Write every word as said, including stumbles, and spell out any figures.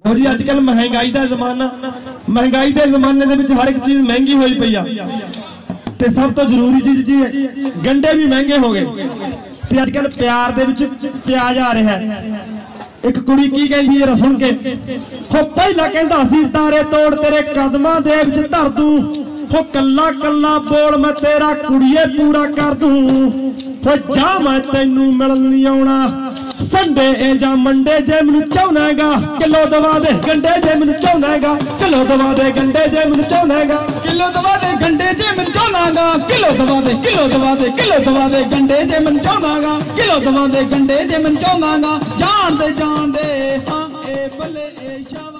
हो जी अजकल महंगाई का जमाना महंगाई के जमाने दे विच हर एक चीज़ महंगी हुई पई आ ते सब तो जरूरी चीज़ जी गंढे भी महंगे हो गए ते अजकल प्यार दे विच प्याज आ रहा है। एक कुड़ी की कहंदी है सुन के हो पहला कहंदा सी तारे तोड़ तेरे कदमां दे विच धर दूं हो कल्ला कल्ला बोल मैं तेरा कुड़िए पूरा कर दूं हो जा मैं तैनू मिलन नहीं आउणा संडे ए जा मंडे जे मैनू चाहनागा किलो दवा दे गंडे जे मैनू चाहनागा किलो दवा दे गंडे जे मैनू चाहनागा किलो दवा दे गंडे जे मैनू चाहनागा किलो दवा दे किलो दवा दे किलो दवा दे गंडे जे मैनू चाहनागा किलो दवा दे गंडे जे मैनू चाहनागा जान दे जान दे हां ए भले ए शाम